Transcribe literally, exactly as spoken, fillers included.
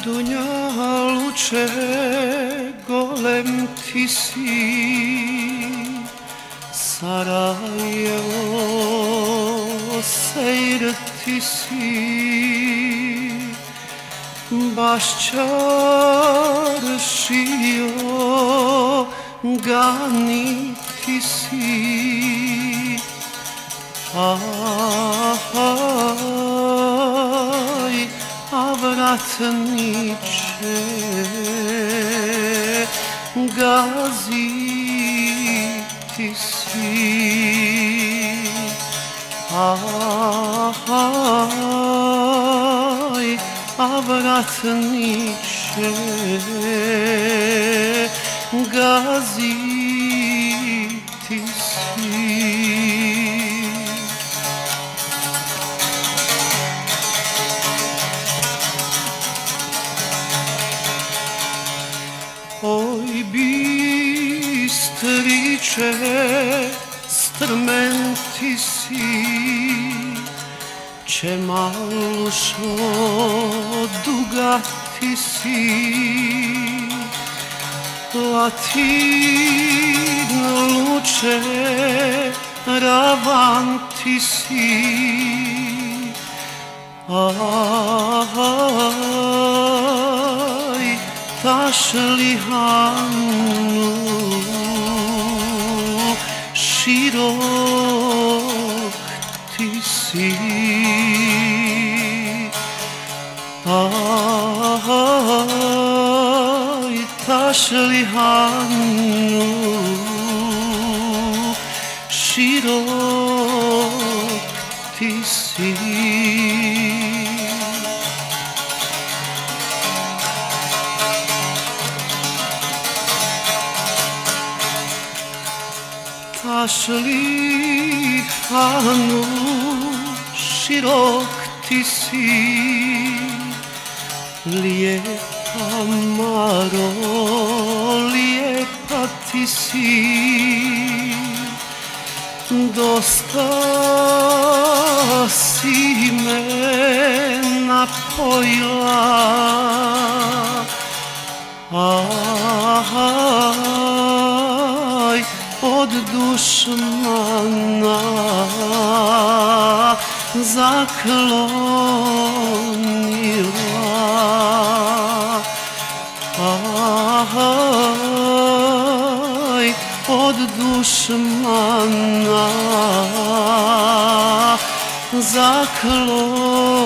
Dunjaluče, golem ti si, Sarajevo, sejr ti si, Baščaršio, Gani ti si. Aj, a vratniče, Gazi ti si. Aj, a vratniče, Gazi ti si. Oj, bistriče, strmen ti si, Čemalušo, duga ti si, Latin luče, ravan ti si. Aj, Tašlihanu, širok ti si. Aj, Tašlihanu, širok ti si. Tašlihanu, širok ti si, lijepa Maro, lijepa ti si, dosta si me napojila. Aj, od dušmana zaklonila. Aj, od dušmana zaklonila.